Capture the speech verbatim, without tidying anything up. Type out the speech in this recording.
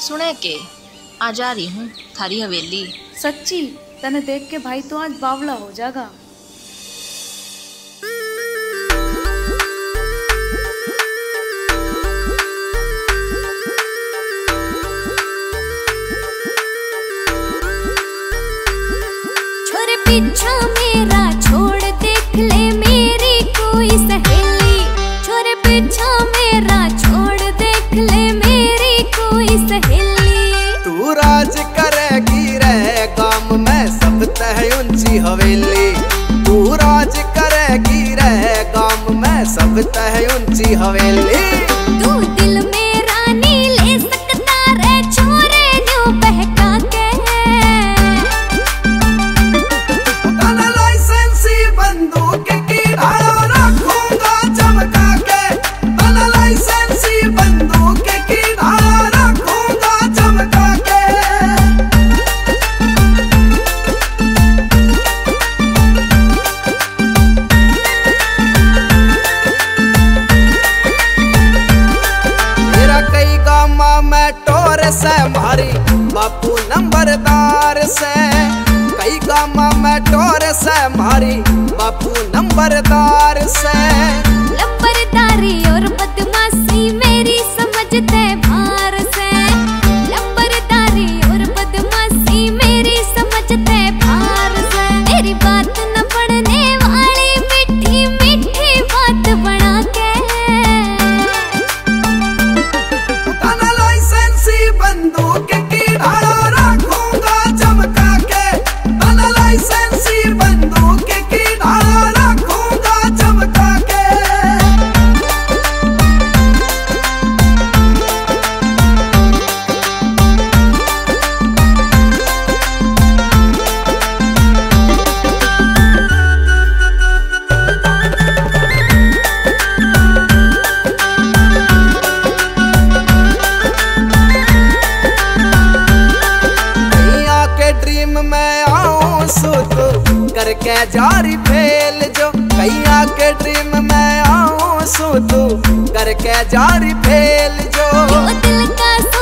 सुने के आ जा रही हूँ थारी हवेली। सच्ची तने देख के भाई तो आज बावला हो जाएगा। छोरे पीछा मेरा छोड़ देख ले मेरी कोई सहेली। छोरे पीछा मेरा छोड़ देख ले मेरी कोई सहेली। तू राज करेगी रे गाम में सब तह ऊंची हवेली। तू राज करेगी रे गाम में सब तह ऊंची हवेली। तू दिल मेरा नहीं ले सकता रे छोरे न्यू बहका के। तन लाइसेंसी बंदूक की ढाल रखूंगा चमका के। तन लाइसेंसी बंदूक की ढाल रखूंगा चमका के। मेरा कई गामा में टोर से मारी बापू नंबरदार से। कई गामा में टोर से मारी बापू नंबरदार से। लंबरदारी और बदमाशी मेरी समझते भार से। लंबरदारी और बदमाशी मेरी समझते भार से। मेरी बात न पढ़ने वाली मीठी मीठी बात बना के। तन लाइसेंसी बंदूक की ढाल रखूंगा चमका के। तन लाइसेंसी बंदूक की ढाल रखूंगा चमका के। भैया के ड्रीम में आऊं सुत करके जारी फेल जो। भैया के ड्रीम में आऊं सुत करके जारी फेल जो। वो दिल का